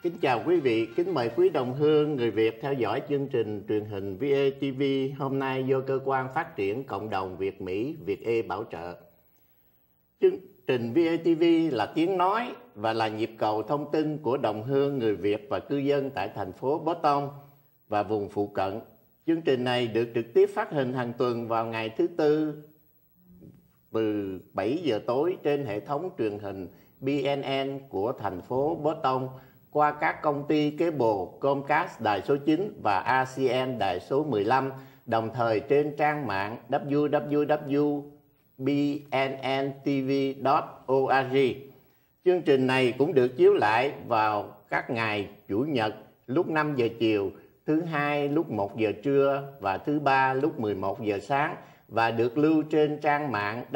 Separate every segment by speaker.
Speaker 1: Kính chào quý vị, kính mời quý đồng hương người Việt theo dõi chương trình truyền hình VATV hôm nay do Cơ quan Phát triển Cộng đồng Việt Mỹ Việt E bảo trợ. Chương trình VATV là tiếng nói và là nhịp cầu thông tin của đồng hương người Việt và cư dân tại thành phố Boston và vùng phụ cận. Chương trình này được trực tiếp phát hình hàng tuần vào ngày thứ Tư từ 7 giờ tối trên hệ thống truyền hình BNN của thành phố Boston qua các công ty cable Comcast đài số 9 và RCN đài số 15, đồng thời trên trang mạng www.bnntv.org. Chương trình này cũng được chiếu lại vào các ngày Chủ nhật lúc 5 giờ chiều, thứ Hai lúc 1 giờ trưa và thứ Ba lúc 11 giờ sáng và được lưu trên trang mạng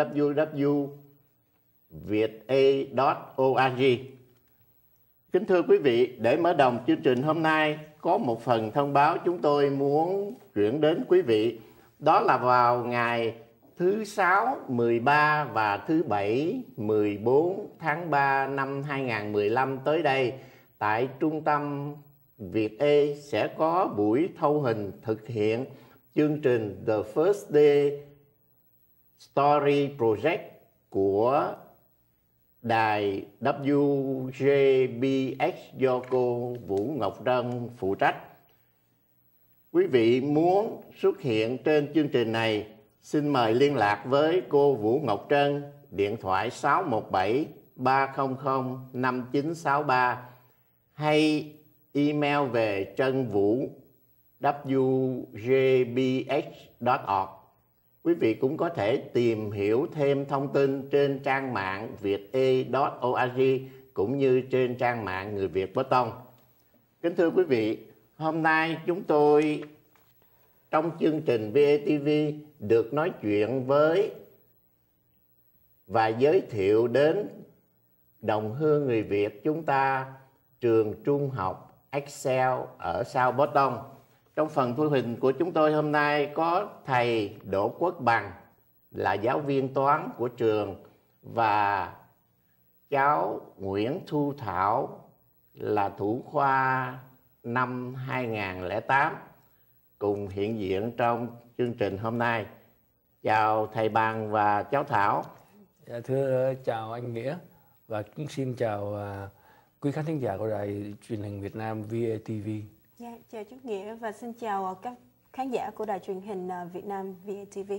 Speaker 1: www.vieta.org. Kính thưa quý vị, để mở đầu chương trình hôm nay, có một phần thông báo chúng tôi muốn chuyển đến quý vị. Đó là vào ngày thứ Sáu 13 và thứ Bảy 14 tháng 3 năm 2015 tới đây, tại Trung tâm Việt E sẽ có buổi thâu hình thực hiện chương trình The First Day Story Project của đài WJBH do cô Vũ Ngọc Trân phụ trách. Quý vị muốn xuất hiện trên chương trình này, xin mời liên lạc với cô Vũ Ngọc Trân, điện thoại 617 300 5963 hay email về trânvũ@wjbh.org. Quý vị cũng có thể tìm hiểu thêm thông tin trên trang mạng viete.org cũng như trên trang mạng Người Việt Boston. Kính thưa quý vị, hôm nay chúng tôi trong chương trình VATV được nói chuyện với và giới thiệu đến đồng hương người Việt chúng ta trường trung học Excel ở South Boston. Trong phần thu hình của chúng tôi hôm nay có thầy Đỗ Quốc Bằng là giáo viên toán của trường và cháu Nguyễn Thu Thảo là thủ khoa năm 2008 cùng hiện diện trong chương trình hôm nay. Chào thầy Bằng và cháu Thảo.
Speaker 2: Thưa chào anh Nghĩa và cũng xin chào quý khán thính giả của đài truyền hình Việt Nam VATV.
Speaker 3: Dạ, chào chú Nghĩa và xin chào các khán giả của đài truyền hình Việt Nam VATV.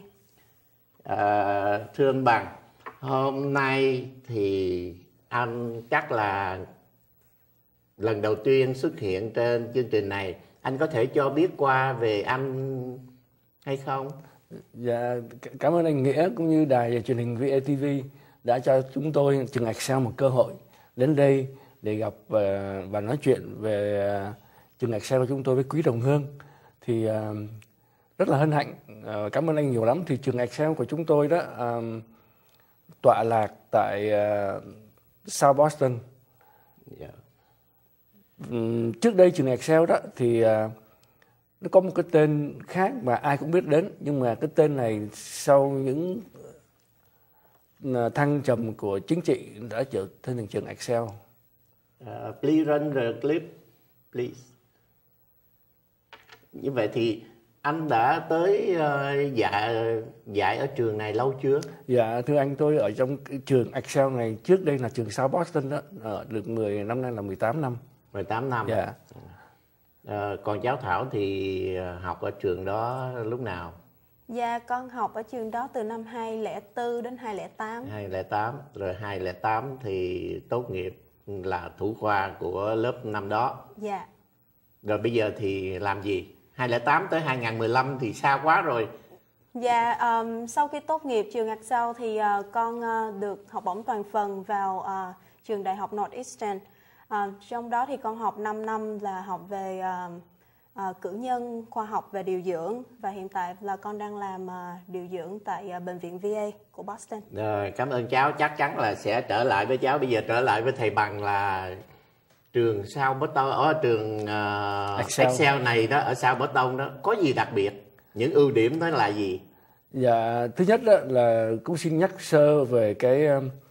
Speaker 1: Thưa anh Bằng, hôm nay thì anh chắc là lần đầu tiên xuất hiện trên chương trình này. Anh có thể cho biết qua về anh hay không?
Speaker 2: Dạ, cảm ơn anh Nghĩa cũng như đài truyền hình VATV đã cho chúng tôi trường Excel một cơ hội đến đây để gặp và nói chuyện về trường Excel của chúng tôi với quý đồng hương. Thì rất là hân hạnh, cảm ơn anh nhiều lắm. Thì trường Excel của chúng tôi đó tọa lạc tại South Boston.
Speaker 1: Yeah.
Speaker 2: Trước đây trường Excel đó thì nó có một cái tên khác mà ai cũng biết đến, nhưng mà cái tên này sau những thăng trầm của chính trị đã trở thành trường Excel.
Speaker 1: Please run the clip, please. Như vậy thì anh đã tới dạy ở trường này lâu chưa?
Speaker 2: Dạ thưa anh, tôi ở trong trường Excel này trước đây là trường South Boston đó, được 10 năm nay là 18 năm.
Speaker 1: 18 năm.
Speaker 2: Dạ.
Speaker 1: Còn cháu Thảo thì học ở trường đó lúc nào?
Speaker 3: Dạ, con học ở trường đó từ năm 2004 đến 2008.
Speaker 1: 2008, rồi 2008 thì tốt nghiệp là thủ khoa của lớp năm đó.
Speaker 3: Dạ.
Speaker 1: Rồi bây giờ thì làm gì? 2008 tới 2015 thì xa quá rồi.
Speaker 3: Dạ, sau khi tốt nghiệp trường Excel thì con được học bổng toàn phần vào trường Đại học Northeastern. Trong đó thì con học 5 năm là học về cử nhân, khoa học về điều dưỡng và hiện tại là con đang làm điều dưỡng tại bệnh viện VA của Boston.
Speaker 1: Rồi, cảm ơn cháu, chắc chắn là sẽ trở lại với cháu. Bây giờ trở lại với thầy Bằng là trường South Boston, ở trường Excel này đó, ở South Boston đó, có gì đặc biệt? Những ưu điểm đó là gì?
Speaker 2: Dạ, thứ nhất đó là cũng xin nhắc sơ về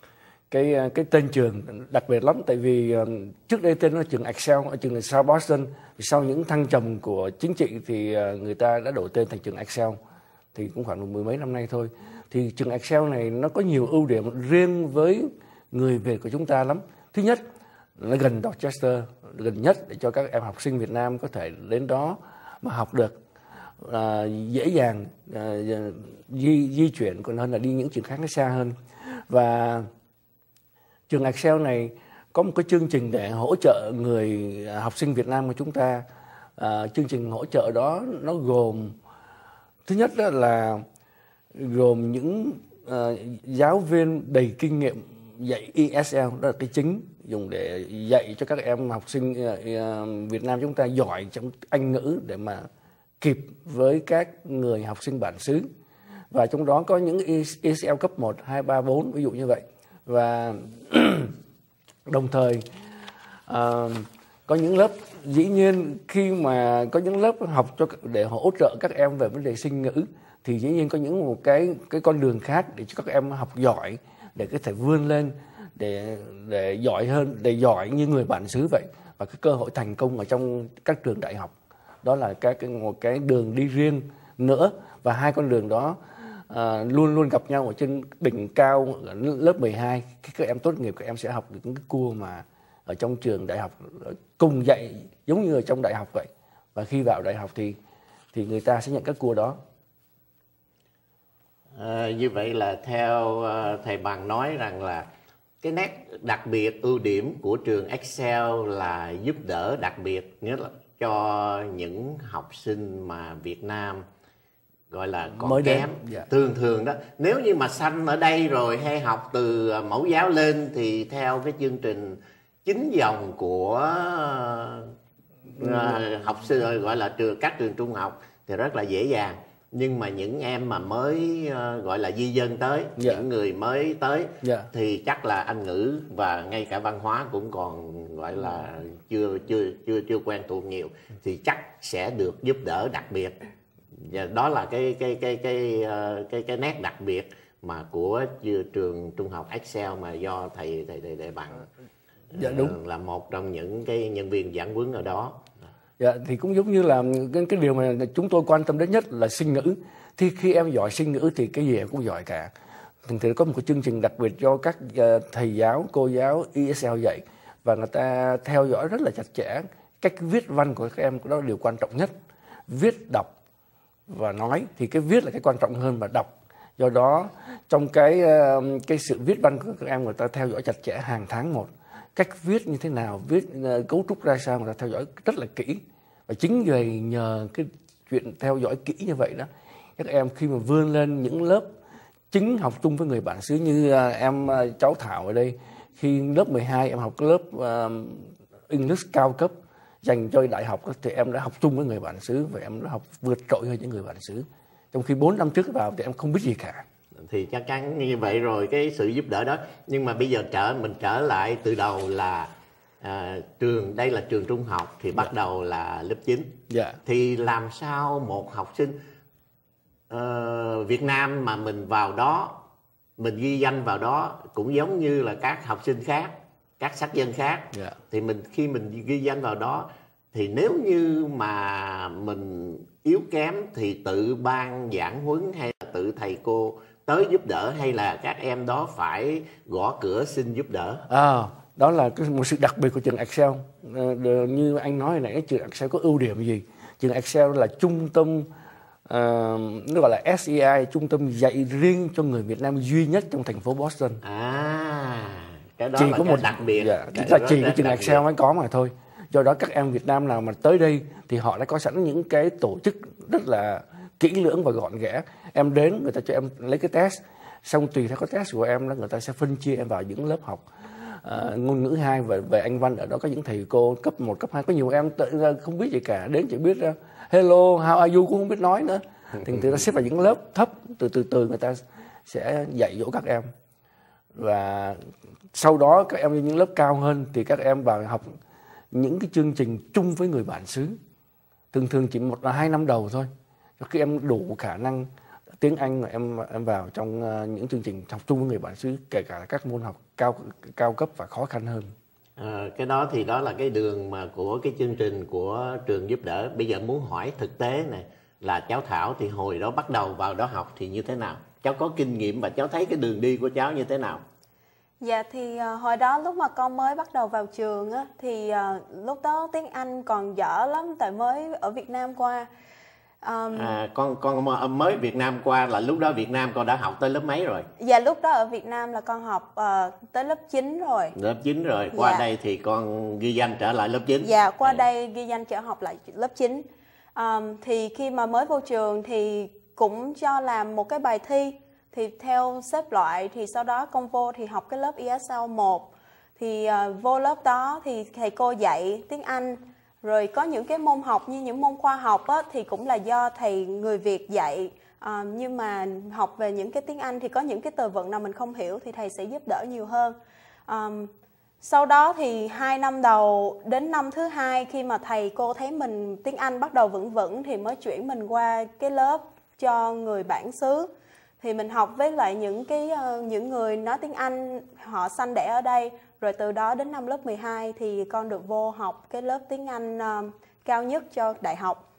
Speaker 2: cái tên trường đặc biệt lắm, tại vì trước đây tên nó trường Excel ở trường là South Boston. Sau những thăng trầm của chính trị thì người ta đã đổi tên thành trường Excel, thì cũng khoảng mười mấy năm nay thôi. Thì trường Excel này nó có nhiều ưu điểm riêng với người Việt của chúng ta lắm. Thứ nhất, nó gần Dorchester, gần nhất để cho các em học sinh Việt Nam có thể đến đó mà học được dễ dàng, di chuyển còn hơn là đi những trường khác nó xa hơn. Và trường Excel này có một cái chương trình để hỗ trợ người học sinh Việt Nam của chúng ta. Chương trình hỗ trợ đó nó gồm, thứ nhất đó là gồm những giáo viên đầy kinh nghiệm dạy ESL, đó là cái chính dùng để dạy cho các em học sinh Việt Nam chúng ta giỏi trong Anh ngữ để mà kịp với các người học sinh bản xứ. Và trong đó có những ESL cấp 1, 2, 3, 4 ví dụ như vậy. Và đồng thời có những lớp, dĩ nhiên khi mà có những lớp học để hỗ trợ các em về vấn đề sinh ngữ thì dĩ nhiên có một cái con đường khác để cho các em học giỏi, để có thể vươn lên để giỏi hơn, để giỏi như người bản xứ vậy, và cái cơ hội thành công ở trong các trường đại học. Đó là một cái đường đi riêng nữa, và hai con đường đó luôn luôn gặp nhau ở trên đỉnh cao ở lớp 12. Khi các em tốt nghiệp, các em sẽ học được những cái cua mà ở trong trường đại học cùng dạy giống như ở trong đại học vậy. Và khi vào đại học thì người ta sẽ nhận các cua đó.
Speaker 1: Như vậy là theo thầy Bằng nói rằng là cái nét đặc biệt, ưu điểm của trường Excel là giúp đỡ đặc biệt, nghĩa là cho những học sinh mà Việt Nam gọi là còn
Speaker 2: mới
Speaker 1: kém.
Speaker 2: Dạ.
Speaker 1: Thường đó, nếu như mà sanh ở đây rồi hay học từ mẫu giáo lên thì theo cái chương trình 9 dòng của học sinh, gọi là các trường trung học thì rất là dễ dàng. Nhưng mà những em mà mới gọi là di dân tới, những người mới tới thì chắc là Anh ngữ và ngay cả văn hóa cũng còn gọi là chưa quen thuộc nhiều, thì chắc sẽ được giúp đỡ đặc biệt. Và đó là cái nét đặc biệt mà của trường trung học Excel mà do thầy Bằng
Speaker 2: đúng,
Speaker 1: là một trong những cái nhân viên giảng huấn ở đó.
Speaker 2: Dạ, thì cũng giống như là cái điều mà chúng tôi quan tâm đến nhất là sinh ngữ. Thì khi em giỏi sinh ngữ thì cái gì em cũng giỏi cả. Thì có một cái chương trình đặc biệt cho các thầy giáo, cô giáo ESL dạy, và người ta theo dõi rất là chặt chẽ cách viết văn của các em. Đó là điều quan trọng nhất. Viết, đọc và nói thì cái viết là cái quan trọng hơn là đọc. Do đó trong cái sự viết văn của các em, người ta theo dõi chặt chẽ hàng tháng một. Cách viết như thế nào, viết cấu trúc ra sao, người ta theo dõi rất là kỹ. Và chính vì nhờ cái chuyện theo dõi kỹ như vậy đó, các em khi mà vươn lên những lớp chính học chung với người bản xứ, như cháu Thảo ở đây, khi lớp 12 em học cái lớp English cao cấp dành cho đại học thì em đã học chung với người bản xứ, và em đã học vượt trội hơn những người bản xứ. Trong khi 4 năm trước vào thì em không biết gì cả.
Speaker 1: Thì chắc chắn như vậy rồi, cái sự giúp đỡ đó. Nhưng mà bây giờ mình trở lại từ đầu là đây là trường trung học thì bắt đầu là lớp 9. Thì làm sao một học sinh Việt Nam mà mình vào đó, mình ghi danh vào đó cũng giống như là các học sinh khác, các sắc dân khác. Thì khi mình ghi danh vào đó thì nếu như mà mình yếu kém thì tự ban giảng huấn hay là tự thầy cô tới giúp đỡ, hay là các em đó phải gõ cửa xin giúp đỡ?
Speaker 2: Đó là một sự đặc biệt của trường Excel. Như anh nói hồi nãy, trường Excel có ưu điểm gì? Trường Excel là trung tâm, nó gọi là SEI, trung tâm dạy riêng cho người Việt Nam duy nhất trong thành phố Boston.
Speaker 1: Cái đó
Speaker 2: chỉ
Speaker 1: là
Speaker 2: có một
Speaker 1: đặc biệt.
Speaker 2: Chỉ có trường Excel mới có mà thôi. Do đó các em Việt Nam nào mà tới đây thì họ đã có sẵn những cái tổ chức rất là kỹ lưỡng và gọn ghẽ. Em đến, người ta cho em lấy cái test, xong tùy theo cái test của em đó, người ta sẽ phân chia em vào những lớp học ngôn ngữ 2 và về Anh văn. Ở đó có những thầy cô cấp 1, cấp 2, có nhiều em không biết gì cả, đến chỉ biết hello, how are you cũng không biết nói nữa. Thì người ta xếp vào những lớp thấp, từ người ta sẽ dạy dỗ các em. Và sau đó các em lên những lớp cao hơn thì các em vào học những cái chương trình chung với người bản xứ. Thường chỉ 1 là 2 năm đầu thôi. Khi em đủ khả năng tiếng Anh mà em vào trong những chương trình học chung với người bản xứ, kể cả các môn học cao cấp và khó khăn hơn.
Speaker 1: Cái đó thì đó là cái đường mà của cái chương trình của trường giúp đỡ. Bây giờ muốn hỏi thực tế này là cháu Thảo thì hồi đó bắt đầu vào đó học thì như thế nào? Cháu có kinh nghiệm và cháu thấy cái đường đi của cháu như thế nào?
Speaker 3: Dạ thì hồi đó lúc mà con mới bắt đầu vào trường á, thì lúc đó tiếng Anh còn dở lắm, tại mới ở Việt Nam qua.
Speaker 1: Con mới Việt Nam qua là lúc đó Việt Nam con đã học tới lớp mấy rồi?
Speaker 3: Dạ lúc đó ở Việt Nam là con học tới lớp 9 rồi.
Speaker 1: Lớp 9 rồi, qua đây thì con ghi danh trở lại lớp 9.
Speaker 3: Dạ, qua đây ghi danh trở học lại lớp 9. Thì khi mà mới vô trường thì cũng cho làm một cái bài thi. Thì theo xếp loại thì sau đó con vô thì học cái lớp ESL 1. Thì vô lớp đó thì thầy cô dạy tiếng Anh. Rồi có những cái môn học như những môn khoa học á, thì cũng là do thầy người Việt dạy. Nhưng mà học về những cái tiếng Anh thì có những cái từ vựng nào mình không hiểu thì thầy sẽ giúp đỡ nhiều hơn. Sau đó thì 2 năm đầu đến năm thứ 2 khi mà thầy cô thấy mình tiếng Anh bắt đầu vững vững thì mới chuyển mình qua cái lớp cho người bản xứ. Thì mình học với lại những người nói tiếng Anh họ sanh đẻ ở đây. Rồi từ đó đến năm lớp 12 thì con được vô học cái lớp tiếng Anh cao nhất cho đại học.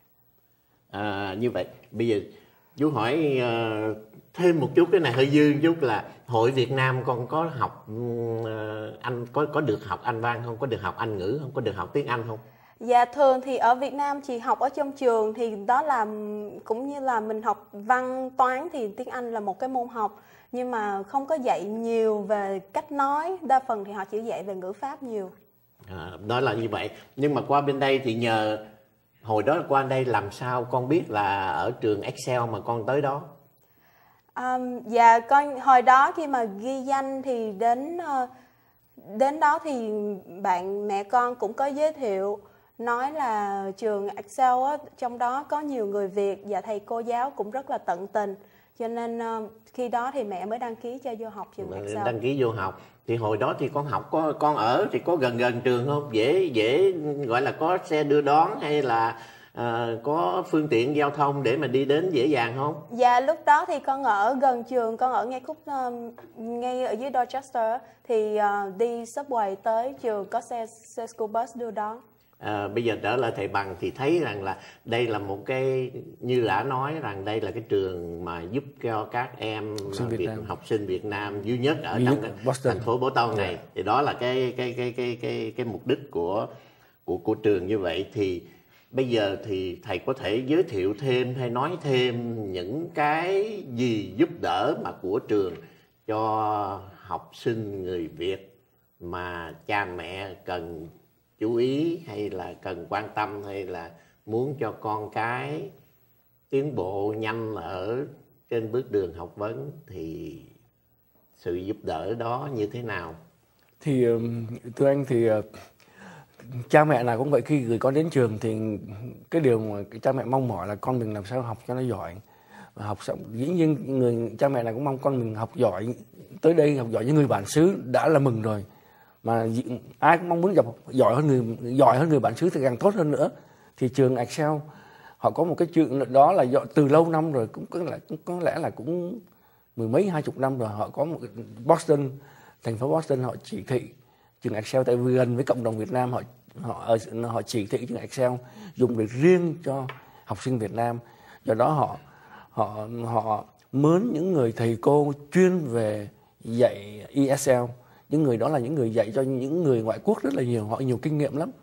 Speaker 1: Như vậy bây giờ chú hỏi thêm một chút, cái này hơi dư chút, là hội Việt Nam con có học Anh có được học Anh văn không, có được học Anh ngữ không, có được học tiếng Anh không?
Speaker 3: Dạ thường thì ở Việt Nam chỉ học ở trong trường thì đó là cũng như là mình học văn toán thì tiếng Anh là một cái môn học, nhưng mà không có dạy nhiều về cách nói, đa phần thì họ chỉ dạy về ngữ pháp nhiều.
Speaker 1: Đó là như vậy. Nhưng mà qua bên đây thì nhờ hồi đó qua đây làm sao con biết là ở trường Excel mà con tới đó?
Speaker 3: Dạ con hồi đó khi mà ghi danh thì đến đó thì bạn mẹ con cũng có giới thiệu, nói là trường Excel á, trong đó có nhiều người Việt và thầy cô giáo cũng rất là tận tình, cho nên khi đó thì mẹ mới đăng ký cho vô học trường Excel.
Speaker 1: Đăng ký vô học thì hồi đó thì con học con ở thì có gần trường không, dễ gọi là có xe đưa đón hay là có phương tiện giao thông để mà đi đến dễ dàng không?
Speaker 3: Dạ lúc đó thì con ở gần trường, con ở ngay ở dưới Dorchester thì đi subway tới trường có xe school bus đưa đón.
Speaker 1: Bây giờ trở lại thầy Bằng thì thấy rằng là đây là một cái, như đã nói rằng đây là cái trường mà giúp cho các em học sinh Việt Nam duy nhất ở trong thành phố Boston này. Thì đó là cái mục đích của trường như vậy. Thì bây giờ thì thầy có thể giới thiệu thêm hay nói thêm những cái gì giúp đỡ mà của trường cho học sinh người Việt mà cha mẹ cần chú ý hay là cần quan tâm, hay là muốn cho con cái tiến bộ nhanh ở trên bước đường học vấn, thì sự giúp đỡ đó như thế nào?
Speaker 2: Thì thưa anh thì cha mẹ nào cũng vậy, khi gửi con đến trường thì cái điều mà cha mẹ mong mỏi là con mình làm sao học cho nó giỏi. Và học xong dĩ nhiên cha mẹ nào cũng mong con mình học giỏi, tới đây học giỏi như người bản xứ đã là mừng rồi. Mà ai cũng mong muốn giỏi hơn người bản xứ thì càng tốt hơn nữa. Thì trường Excel họ có một cái chuyện đó là từ lâu năm rồi, cũng có lẽ là cũng mười mấy 20 năm rồi, họ có một Boston, thành phố Boston họ chỉ thị trường Excel, tại vì gần với cộng đồng Việt Nam, họ chỉ thị trường Excel dùng để riêng cho học sinh Việt Nam. Do đó họ mướn những người thầy cô chuyên về dạy ESL. Những người đó là những người dạy cho những người ngoại quốc rất là nhiều, họ nhiều kinh nghiệm lắm.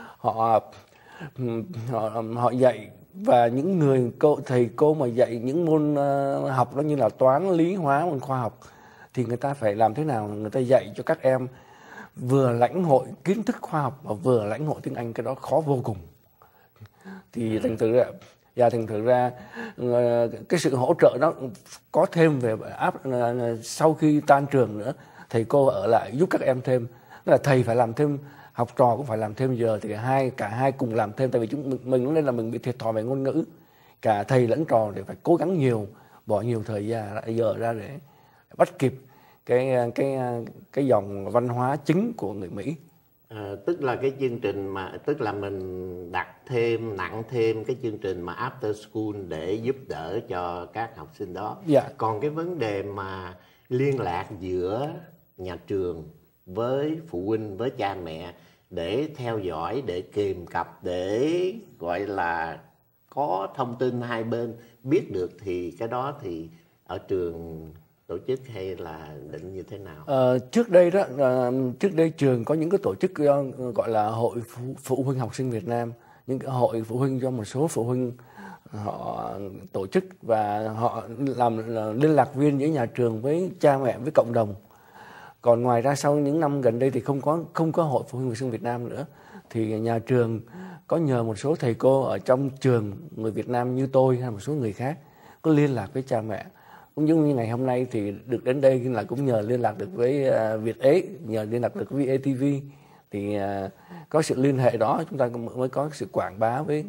Speaker 2: Họ dạy, và những người thầy cô mà dạy những môn học đó như là toán, lý, hóa, môn khoa học thì người ta phải làm thế nào người ta dạy cho các em vừa lãnh hội kiến thức khoa học và vừa lãnh hội tiếng Anh, cái đó khó vô cùng. Thì thành thử ra cái sự hỗ trợ đó có thêm về sau khi tan trường nữa, thầy cô ở lại giúp các em thêm. Tức là thầy phải làm thêm, học trò cũng phải làm thêm giờ, thì cả hai cùng làm thêm. Tại vì mình nên là mình bị thiệt thòi về ngôn ngữ, cả thầy lẫn trò để phải cố gắng nhiều, bỏ nhiều thời giờ ra để bắt kịp cái dòng văn hóa chính của người Mỹ.
Speaker 1: Tức là cái chương trình mà tức là mình đặt thêm, nặng thêm cái chương trình mà after school để giúp đỡ cho các học sinh đó.
Speaker 2: Dạ.
Speaker 1: Còn cái vấn đề mà liên lạc giữa nhà trường với phụ huynh, với cha mẹ để theo dõi, để kìm cặp, để gọi là có thông tin hai bên biết được, thì cái đó thì ở trường tổ chức hay là định như thế nào?
Speaker 2: Trước đây trường có những cái tổ chức gọi là hội phụ huynh học sinh Việt Nam, những cái hội phụ huynh do một số phụ huynh họ tổ chức, và họ làm liên lạc viên giữa nhà trường với cha mẹ, với cộng đồng. Còn ngoài ra sau những năm gần đây thì không có hội phụ huynh học sinh Việt Nam nữa, thì nhà trường có nhờ một số thầy cô ở trong trường người Việt Nam như tôi hay một số người khác có liên lạc với cha mẹ. Cũng như ngày hôm nay thì được đến đây là cũng nhờ liên lạc được với Việt Ế, nhờ liên lạc được với VATV, thì có sự liên hệ đó chúng ta mới có sự quảng bá với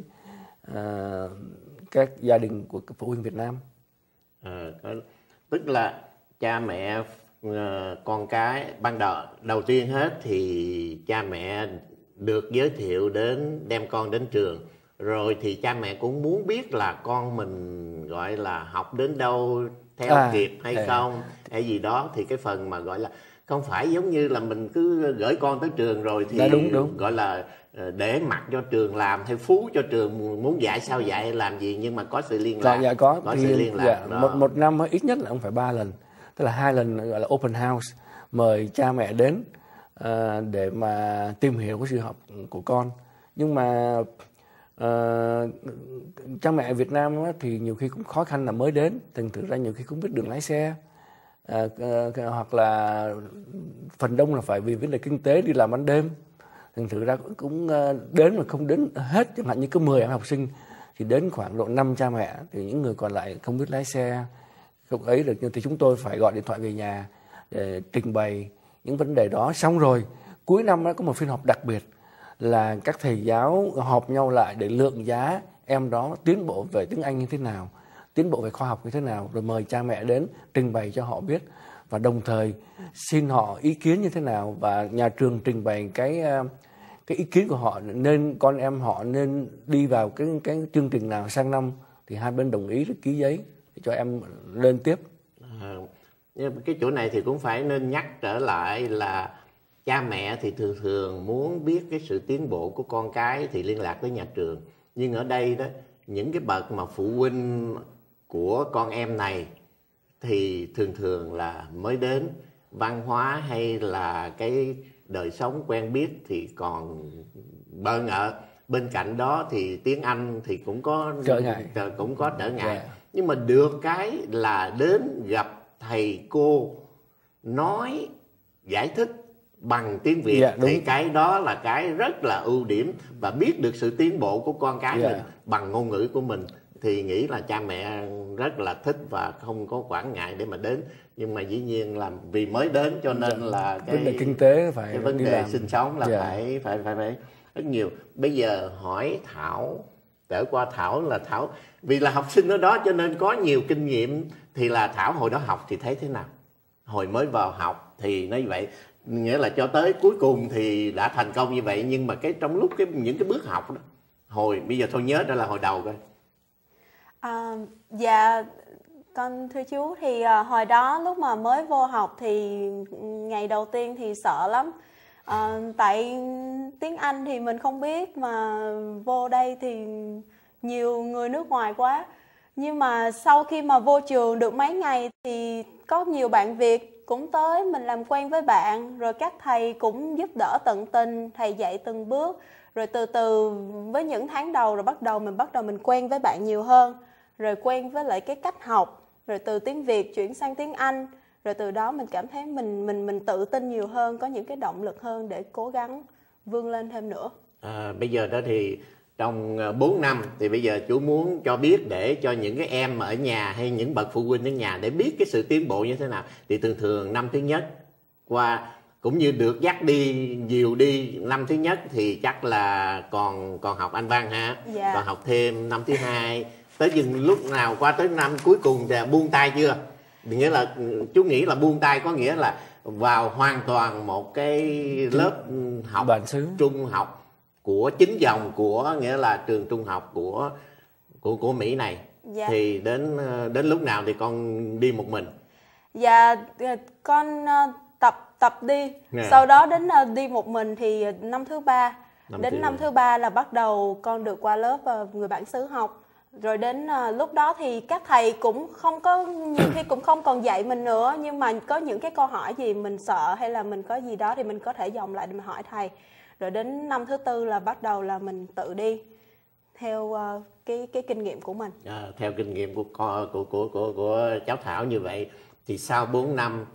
Speaker 2: các gia đình của phụ huynh Việt Nam.
Speaker 1: Tức là cha mẹ con cái ban đầu tiên hết thì cha mẹ được giới thiệu đến, đem con đến trường, rồi thì cha mẹ cũng muốn biết là con mình gọi là học đến đâu, theo kịp hay không hay gì đó. Thì cái phần mà gọi là không phải giống như là mình cứ gửi con tới trường rồi thì đúng. Gọi là để mặc cho trường làm, hay phú cho trường muốn dạy sao dạy, làm gì, nhưng mà có sự liên lạc.
Speaker 2: Dạ, có
Speaker 1: sự liên lạc.
Speaker 2: Một năm ít nhất là không phải 3 lần, tức là 2 lần gọi là open house, mời cha mẹ đến để mà tìm hiểu cái sự học của con. Nhưng mà cha mẹ Việt Nam thì nhiều khi cũng khó khăn là mới đến, thành thử ra nhiều khi không biết đường lái xe, hoặc là phần đông là phải vì vấn đề kinh tế đi làm ban đêm, thành thử ra cũng đến mà không đến hết. Chẳng hạn như có 10 em học sinh thì đến khoảng độ 5 cha mẹ, thì những người còn lại không biết lái xe, không ấy được, thì chúng tôi phải gọi điện thoại về nhà để trình bày những vấn đề đó. Xong rồi cuối năm có một phiên họp đặc biệt là các thầy giáo họp nhau lại để lượng giá em đó tiến bộ về tiếng Anh như thế nào, tiến bộ về khoa học như thế nào, rồi mời cha mẹ đến trình bày cho họ biết, và đồng thời xin họ ý kiến như thế nào, và nhà trường trình bày cái ý kiến của họ, nên con em họ nên đi vào cái chương trình nào sang năm, thì hai bên đồng ý ký giấy để cho em lên tiếp.
Speaker 1: Cái chỗ này thì cũng phải nên nhắc trở lại là cha mẹ thì thường muốn biết cái sự tiến bộ của con cái thì liên lạc với nhà trường. Nhưng ở đây đó, những cái bậc mà phụ huynh của con em này thì thường là mới đến, văn hóa hay là cái đời sống quen biết thì còn bỡ ngỡ. Bên cạnh đó thì tiếng Anh thì cũng có trở ngại. Nhưng mà được cái là đến gặp thầy cô nói giải thích bằng tiếng Việt, thì cái đó là cái rất là ưu điểm, và biết được sự tiến bộ của con cái mình bằng ngôn ngữ của mình, thì nghĩ là cha mẹ rất là thích và không có quản ngại để mà đến. Nhưng mà dĩ nhiên là vì mới đến cho nên là cái
Speaker 2: vấn đề kinh tế phải
Speaker 1: cái vấn đề sinh sống là phải rất nhiều. Bây giờ hỏi Thảo, trở qua Thảo là Thảo vì là học sinh ở đó cho nên có nhiều kinh nghiệm, thì là Thảo hồi đó học thì thấy thế nào? Hồi mới vào học thì nói như vậy, nghĩa là cho tới cuối cùng thì đã thành công như vậy, nhưng mà cái trong lúc những cái bước học đó, bây giờ thôi nhớ ra là hồi đầu coi.
Speaker 3: Dạ con thưa chú, thì hồi đó lúc mà mới vô học thì ngày đầu tiên thì sợ lắm, tại tiếng Anh thì mình không biết, mà vô đây thì nhiều người nước ngoài quá. Nhưng mà sau khi mà vô trường được mấy ngày thì có nhiều bạn Việt cũng tới, mình làm quen với bạn, rồi các thầy cũng giúp đỡ tận tình, thầy dạy từng bước, rồi từ từ với những tháng đầu rồi bắt đầu mình quen với bạn nhiều hơn, rồi quen với lại cái cách học, rồi từ tiếng Việt chuyển sang tiếng Anh, rồi từ đó mình cảm thấy mình tự tin nhiều hơn, có những cái động lực hơn để cố gắng vươn lên thêm nữa.
Speaker 1: Bây giờ đó thì trong 4 năm thì bây giờ chú muốn cho biết, để cho những cái em ở nhà hay những bậc phụ huynh ở nhà để biết cái sự tiến bộ như thế nào. Thì thường năm thứ nhất qua cũng như được dắt đi nhiều đi, năm thứ nhất thì chắc là còn học Anh văn ha, còn học thêm năm thứ hai, tới chừng lúc nào qua tới năm cuối cùng thì buông tay chưa? Nghĩa là chú nghĩ là buông tay có nghĩa là vào hoàn toàn một cái lớp học trung học của chính dòng của nghĩa là trường trung học của Mỹ này.
Speaker 3: Dạ.
Speaker 1: Thì đến lúc nào thì con đi một mình?
Speaker 3: Dạ, con tập đi. Sau đó đến đi một mình thì năm thứ ba. Năm thứ ba là bắt đầu con được qua lớp người bản xứ học. Rồi đến lúc đó thì các thầy cũng không có, nhiều khi cũng không còn dạy mình nữa. Nhưng mà có những cái câu hỏi gì mình sợ hay là mình có gì đó thì mình có thể dòng lại để mình hỏi thầy. Rồi đến năm thứ tư là bắt đầu là mình tự đi theo cái kinh nghiệm của mình.
Speaker 1: Theo kinh nghiệm của cháu Thảo như vậy thì sau 4 năm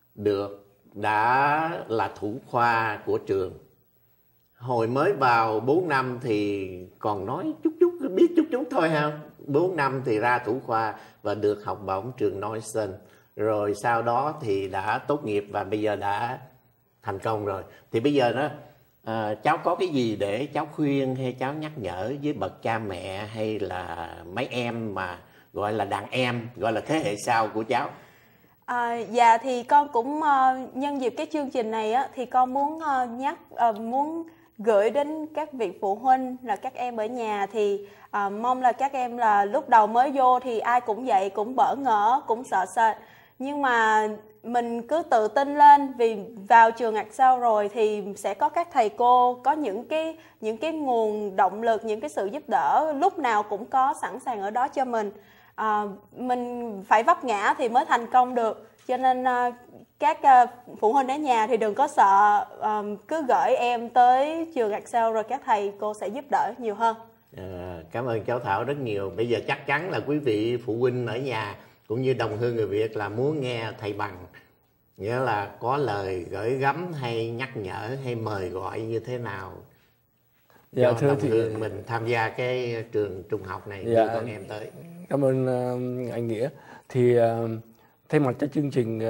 Speaker 1: đã là thủ khoa của trường. Hồi mới vào 4 năm thì còn nói chút biết chút thôi ha. 4 năm thì ra thủ khoa và được học bổng trường Northeastern. Rồi sau đó thì đã tốt nghiệp và bây giờ đã thành công rồi. Thì bây giờ đó cháu có cái gì để cháu khuyên hay cháu nhắc nhở với bậc cha mẹ hay là mấy em mà gọi là đàn em, gọi là thế hệ sau của cháu?
Speaker 3: Dạ thì con cũng nhân dịp cái chương trình này á, thì con muốn muốn gửi đến các vị phụ huynh là các em ở nhà thì mong là các em là lúc đầu mới vô thì ai cũng vậy, cũng bỡ ngỡ, cũng sợ sệt. Nhưng mà mình cứ tự tin lên, vì vào trường Excel rồi thì sẽ có các thầy cô, có những cái nguồn động lực, những cái sự giúp đỡ lúc nào cũng có sẵn sàng ở đó cho mình. Mình phải vấp ngã thì mới thành công được. Cho nên các phụ huynh ở nhà thì đừng có sợ, cứ gửi em tới trường Excel rồi các thầy cô sẽ giúp đỡ nhiều hơn.
Speaker 1: Cảm ơn cháu Thảo rất nhiều. Bây giờ chắc chắn là quý vị phụ huynh ở nhà cũng như đồng hương người Việt là muốn nghe thầy Bằng, nghĩa là có lời gửi gắm hay nhắc nhở hay mời gọi như thế nào cho đồng hương mình tham gia cái trường trung học này đưa con em tới.
Speaker 2: Cảm ơn anh Nghĩa. Thì thay mặt cho chương trình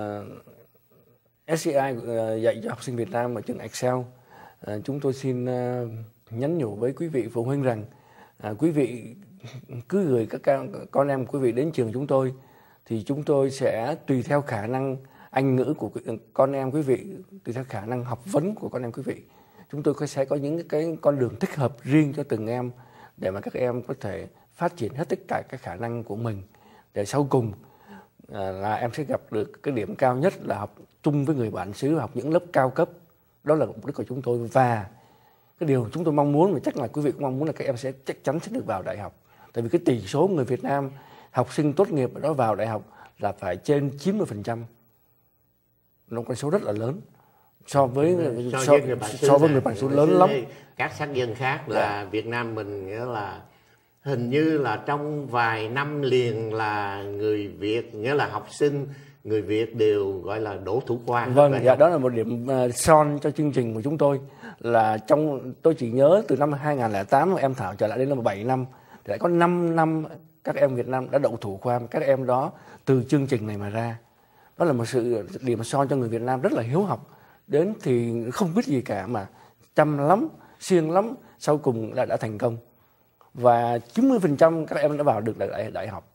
Speaker 2: SCI dạy cho học sinh Việt Nam ở trường Excel, chúng tôi xin nhắn nhủ với quý vị phụ huynh rằng quý vị cứ gửi các con em của quý vị đến trường chúng tôi thì chúng tôi sẽ tùy theo khả năng Anh ngữ của con em quý vị, tùy theo khả năng học vấn của con em quý vị, chúng tôi sẽ có những cái con đường thích hợp riêng cho từng em để mà các em có thể phát triển hết tất cả các khả năng của mình, để sau cùng là em sẽ gặp được cái điểm cao nhất là học chung với người bản xứ, học những lớp cao cấp. Đó là mục đích của chúng tôi, và cái điều chúng tôi mong muốn, và chắc là quý vị cũng mong muốn, là các em sẽ chắc chắn sẽ được vào đại học. Tại vì cái tỷ số người Việt Nam học sinh tốt nghiệp ở đó vào đại học là phải trên 90%. Nó con số rất là lớn so với người bản xứ lớn lắm.
Speaker 1: Các sắc dân khác là Việt Nam mình nghĩa là hình như là trong vài năm liền là người Việt, nghĩa là học sinh người Việt đều gọi là đỗ thủ khoa.
Speaker 2: Vâng, dạ, đó là một điểm son cho chương trình của chúng tôi. Là tôi chỉ nhớ từ năm 2008 em Thảo trở lại đến là 7 năm thì đã có 5 năm các em Việt Nam đã đậu thủ khoa, các em đó từ chương trình này mà ra. Đó là một sự điểm son cho người Việt Nam rất là hiếu học, đến thì không biết gì cả mà chăm lắm, siêng lắm, sau cùng đã thành công. Và 90% các em đã vào được đại học.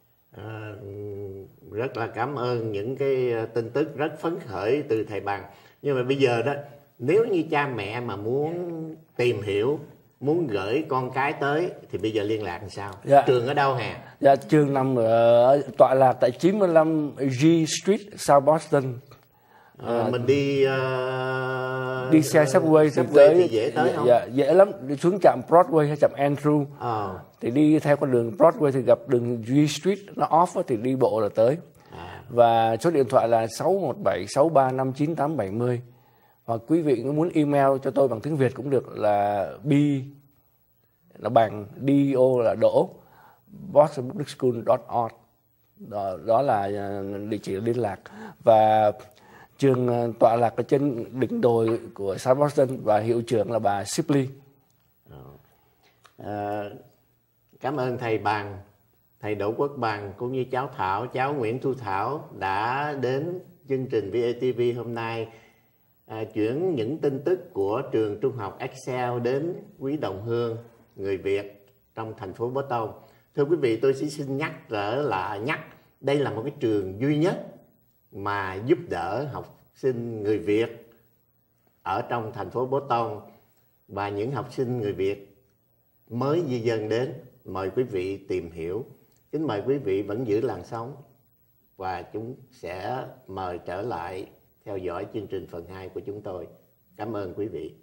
Speaker 1: Rất là cảm ơn những cái tin tức rất phấn khởi từ thầy Bằng. Nhưng mà bây giờ đó, nếu như cha mẹ mà muốn tìm hiểu, muốn gửi con cái tới thì bây giờ liên lạc làm sao? Dạ. Trường ở đâu hả?
Speaker 2: Dạ, trường nằm ở tọa lạc tại 95 G Street, South Boston.
Speaker 1: Mình đi
Speaker 2: xe subway thì
Speaker 1: thì dễ tới không?
Speaker 2: Dạ, dễ lắm. Đi xuống trạm Broadway hay trạm Andrew thì đi theo con đường Broadway thì gặp đường G Street, nó off thì đi bộ là tới. Và số điện thoại là 617-635-9870. Hoặc quý vị muốn email cho tôi bằng tiếng Việt cũng được, là là bằng do là đỗ bostonpublicschool.org. Đó là địa chỉ liên lạc. Và trường tọa lạc ở trên đỉnh đồi của South Boston và hiệu trưởng là bà Shipley.
Speaker 1: Cảm ơn thầy Bằng, thầy Đỗ Quốc Bằng cũng như cháu Thảo, cháu Nguyễn Thu Thảo đã đến chương trình VATV hôm nay, chuyển những tin tức của trường trung học Excel đến quý đồng hương người Việt trong thành phố Boston. Thưa quý vị, tôi xin nhắc đây là một cái trường duy nhất mà giúp đỡ học sinh người Việt ở trong thành phố Boston và những học sinh người Việt mới di dân đến. Mời quý vị tìm hiểu. Kính mời quý vị vẫn giữ làn sóng và chúng sẽ mời trở lại theo dõi chương trình phần 2 của chúng tôi. Cảm ơn quý vị.